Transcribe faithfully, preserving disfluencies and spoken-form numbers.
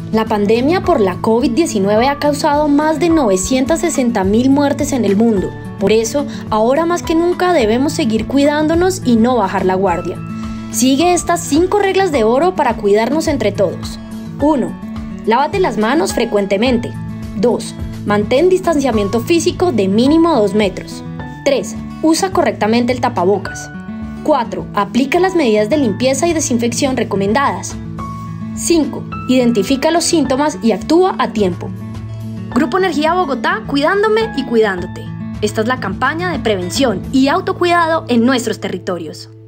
La pandemia por la COVID diecinueve ha causado más de novecientas sesenta mil muertes en el mundo. Por eso, ahora más que nunca debemos seguir cuidándonos y no bajar la guardia. Sigue estas cinco reglas de oro para cuidarnos entre todos. uno. Lávate las manos frecuentemente. dos. Mantén distanciamiento físico de mínimo dos metros. tres. Usa correctamente el tapabocas. cuatro. Aplica las medidas de limpieza y desinfección recomendadas. cinco. Identifica los síntomas y actúa a tiempo. Grupo Energía Bogotá, cuidándome y cuidándote. Esta es la campaña de prevención y autocuidado en nuestros territorios.